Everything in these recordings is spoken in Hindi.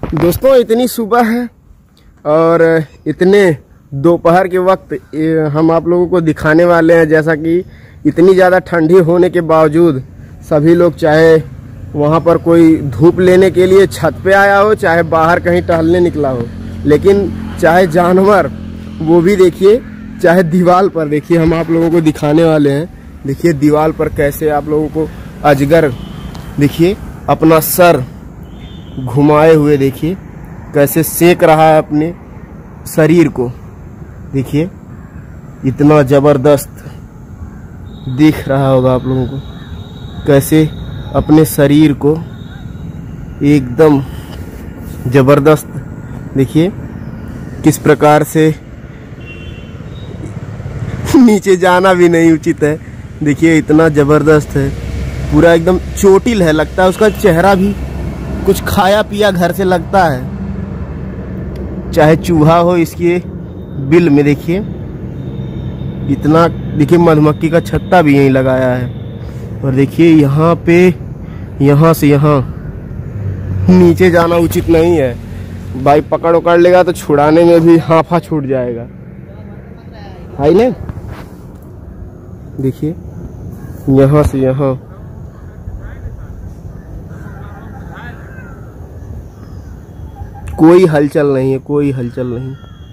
दोस्तों इतनी सुबह है और इतने दोपहर के वक्त हम आप लोगों को दिखाने वाले हैं, जैसा कि इतनी ज़्यादा ठंडी होने के बावजूद सभी लोग, चाहे वहाँ पर कोई धूप लेने के लिए छत पे आया हो, चाहे बाहर कहीं टहलने निकला हो, लेकिन चाहे जानवर वो भी देखिए, चाहे दीवार पर देखिए, हम आप लोगों को दिखाने वाले हैं। देखिए दीवार पर कैसे आप लोगों को अजगर देखिए अपना सर घुमाए हुए, देखिए कैसे सेक रहा है अपने शरीर को। देखिए इतना जबरदस्त दिख रहा होगा आप लोगों को, कैसे अपने शरीर को एकदम जबरदस्त, देखिए किस प्रकार से नीचे जाना भी नहीं उचित है। देखिए इतना जबरदस्त है, पूरा एकदम चोटिल है, लगता है उसका चेहरा भी कुछ खाया पिया घर से लगता है। चाहे चूहा हो इसके बिल में, देखिए इतना, देखिए मधुमक्खी का छत्ता भी यहीं लगाया है। और देखिए यहाँ पे, यहाँ से यहाँ नीचे जाना उचित नहीं है, भाई पकड़ उकड़ लेगा तो छुड़ाने में भी हाफा छूट जाएगा, है ना। देखिए यहाँ से यहाँ कोई हलचल नहीं है, कोई हलचल नहीं,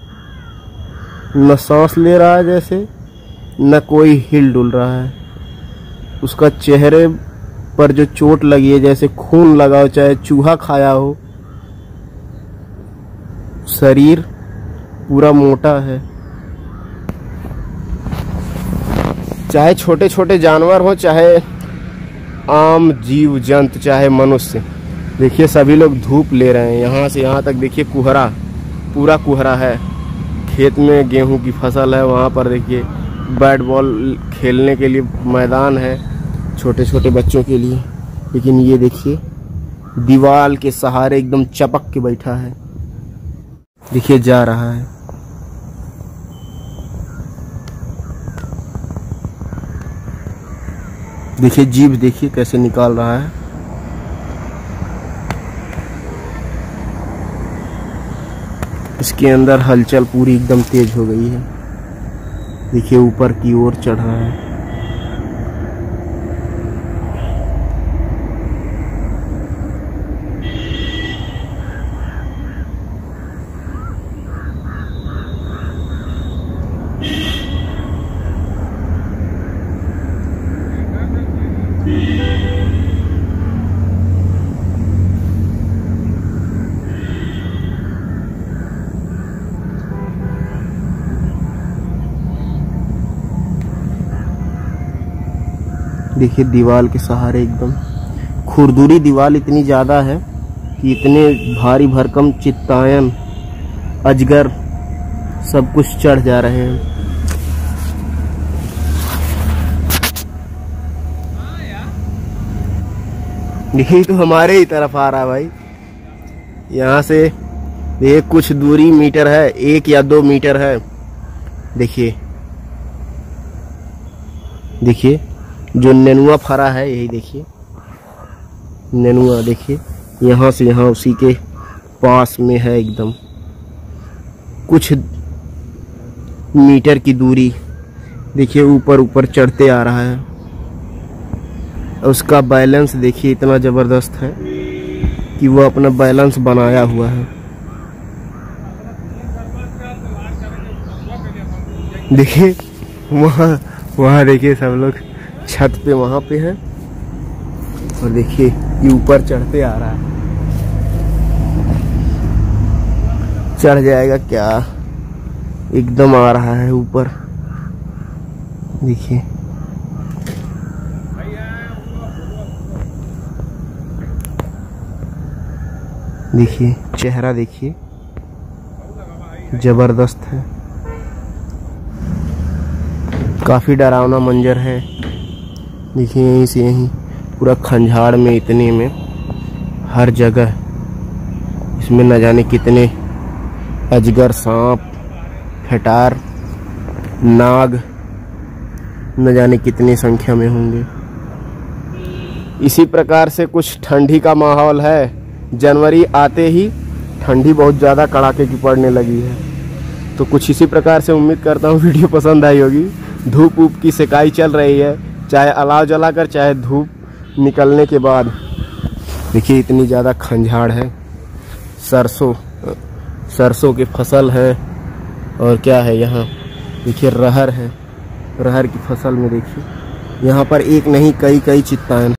न सांस ले रहा है जैसे, न कोई हिल डुल रहा है। उसका चेहरे पर जो चोट लगी है, जैसे खून लगा हो, चाहे चूहा खाया हो। शरीर पूरा मोटा है। चाहे छोटे छोटे जानवर हो, चाहे आम जीव जंतु, चाहे मनुष्य, देखिए सभी लोग धूप ले रहे हैं। यहाँ से यहाँ तक देखिए कुहरा, पूरा कुहरा है। खेत में गेहूं की फसल है, वहाँ पर देखिए बैट बॉल खेलने के लिए मैदान है छोटे छोटे बच्चों के लिए। लेकिन ये देखिए दीवार के सहारे एकदम चपक के बैठा है, देखिए जा रहा है। देखिए जीभ देखिए कैसे निकाल रहा है। इसके अंदर हलचल पूरी एकदम तेज हो गई है। देखिए ऊपर की ओर चढ़ रहा है। देखिए दीवार के सहारे एकदम खुरदुरी दीवार इतनी ज्यादा है कि इतने भारी भरकम चित्तायन, अजगर सब कुछ चढ़ जा रहे हैं। देखिए तो हमारे ही तरफ आ रहा है भाई। यहाँ से ये कुछ दूरी मीटर है, 1 या 2 मीटर है। देखिए देखिए जो नेनुआ फरा है, यही देखिए नेनुआ, देखिए यहाँ से यहाँ उसी के पास में है, एकदम कुछ मीटर की दूरी। देखिए ऊपर ऊपर चढ़ते आ रहा है। उसका बैलेंस देखिए इतना जबरदस्त है कि वो अपना बैलेंस बनाया हुआ है। देखिए वहाँ देखिए सब लोग छत पे वहां पे है, और देखिए ये ऊपर चढ़ते आ रहा है। चढ़ जाएगा क्या, एकदम आ रहा है ऊपर। देखिए देखिए चेहरा देखिए जबरदस्त है, काफी डरावना मंजर है। देखिए यहीं से यहीं पूरा खंजाड़ में, इतने में हर जगह इसमें न जाने कितने अजगर, सांप, खटार, नाग, न जाने कितनी संख्या में होंगे। इसी प्रकार से कुछ ठंडी का माहौल है। जनवरी आते ही ठंडी बहुत ज़्यादा कड़ाके की पड़ने लगी है। तो कुछ इसी प्रकार से उम्मीद करता हूँ वीडियो पसंद आई होगी। धूप ऊप की सेकाई चल रही है, चाहे अलाव जलाकर चाहे धूप निकलने के बाद। देखिए इतनी ज़्यादा खंजाड़ है। सरसों की फसल है। और क्या है यहाँ, देखिए रहर है। रहर की फसल में देखिए यहाँ पर एक नहीं कई चित्ताएं